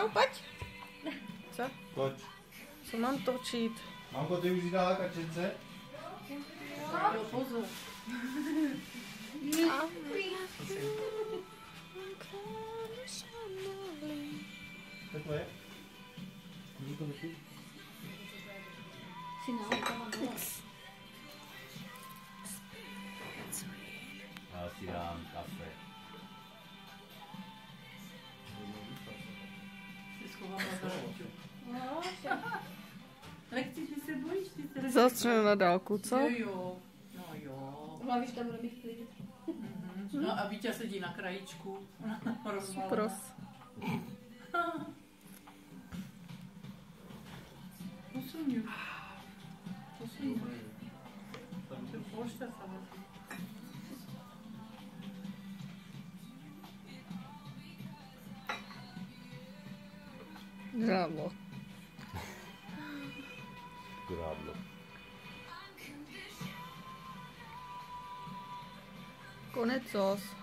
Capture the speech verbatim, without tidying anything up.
No, pojď. Co? Toč. Co mám točit? Mamko, ty už dala kačence? Jo, pozor. To je tvoje? Můžu to vypít? Si nálejkama dole. Já si dám kafe. Si schovám na dálku. No, Lexi, ty se bojíš, ty se... Zastřenu na dálku, co? Jo, jo. No jo. Hlavně, že tam bude mít klid. Mhm. No a Vítě sedí na krajíčku. Rozvalená. Pros. Posuň. Posuň. Položte se. Žádlo. Grádlo. Konec sos.